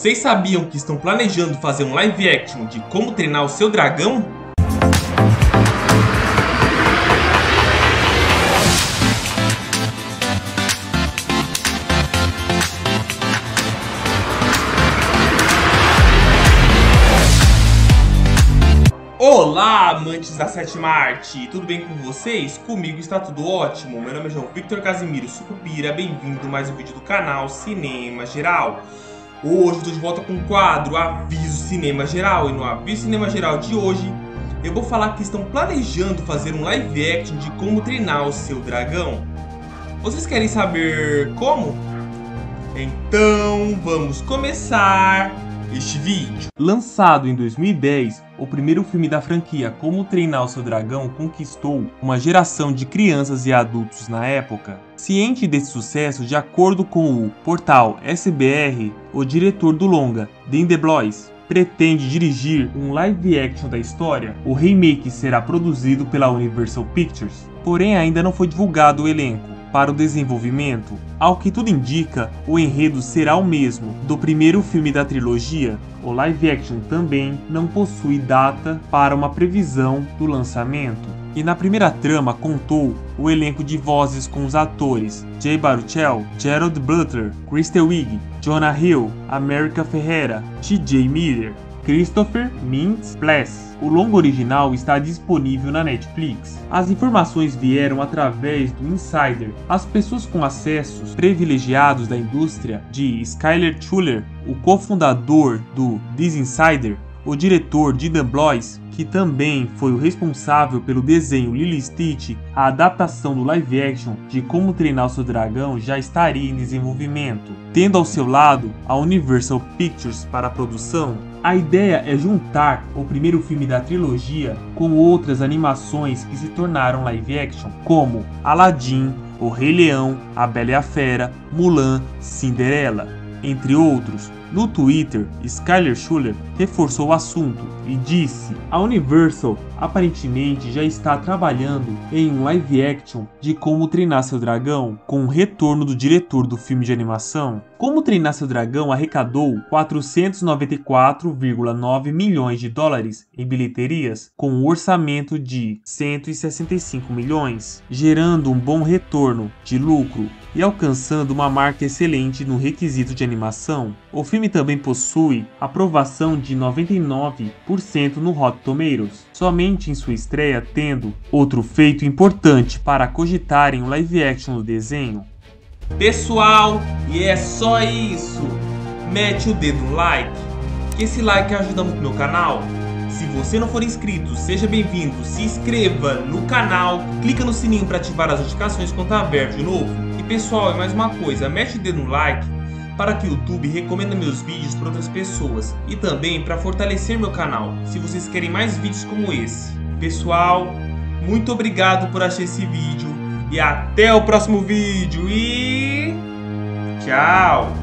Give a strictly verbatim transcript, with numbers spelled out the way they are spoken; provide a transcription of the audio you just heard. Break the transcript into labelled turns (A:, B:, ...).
A: Vocês sabiam que estão planejando fazer um live action de como treinar o seu dragão? Olá, amantes da sétima arte! Tudo bem com vocês? Comigo está tudo ótimo. Meu nome é João Victor Casimiro Sucupira. Bem-vindo a mais um vídeo do canal Cinema Geral. Hoje estou de volta com o quadro Aviso Cinema Geral. E no Aviso Cinema Geral de hoje eu vou falar que estão planejando fazer um live action de como treinar o seu dragão. Vocês querem saber como? Então vamos começar este vídeo. Lançado em dois mil e dez, o primeiro filme da franquia Como Treinar o Seu Dragão conquistou uma geração de crianças e adultos na época. Ciente desse sucesso, de acordo com o portal S B R, o diretor do longa, Dean DeBlois, pretende dirigir um live action da história. O remake será produzido pela Universal Pictures, porém ainda não foi divulgado o elenco. Para o desenvolvimento, ao que tudo indica, o enredo será o mesmo do primeiro filme da trilogia. O live action também não possui data para uma previsão do lançamento. E na primeira trama contou o elenco de vozes com os atores Jay Baruchel, Gerald Butler, Kristen Wiig, Jonah Hill, America Ferrera, T J Miller, Christopher Mintz-Plasse. O longa original está disponível na Netflix. As informações vieram através do Insider. As pessoas com acessos privilegiados da indústria de Skyler Schuller, o cofundador do This Insider, o diretor de The Boys, que também foi o responsável pelo desenho Lilo e Stitch, a adaptação do live action de Como Treinar o Seu Dragão já estaria em desenvolvimento. Tendo ao seu lado a Universal Pictures para a produção, a ideia é juntar o primeiro filme da trilogia com outras animações que se tornaram live action, como Aladdin, O Rei Leão, A Bela e a Fera, Mulan, Cinderela, entre outros. No Twitter, Skyler Schuller reforçou o assunto e disse: a Universal aparentemente já está trabalhando em um live action de Como Treinar Seu Dragão, com o retorno do diretor do filme de animação. Como Treinar Seu Dragão arrecadou quatrocentos e noventa e quatro vírgula nove milhões de dólares em bilheterias, com um orçamento de cento e sessenta e cinco milhões, gerando um bom retorno de lucro e alcançando uma marca excelente no requisito de animação. O filme também possui aprovação de noventa e nove por cento no Rotten Tomatoes, somente em sua estreia tendo outro feito importante para cogitarem o live action do desenho. Pessoal, e é só isso! Mete o dedo no like, que esse like ajuda muito meu canal. Se você não for inscrito, seja bem-vindo, se inscreva no canal, clica no sininho para ativar as notificações quando tá aberto de novo. E pessoal, é mais uma coisa, mete o dedo no like para que o YouTube recomenda meus vídeos para outras pessoas e também para fortalecer meu canal, se vocês querem mais vídeos como esse. Pessoal, muito obrigado por assistir esse vídeo e até o próximo vídeo e tchau!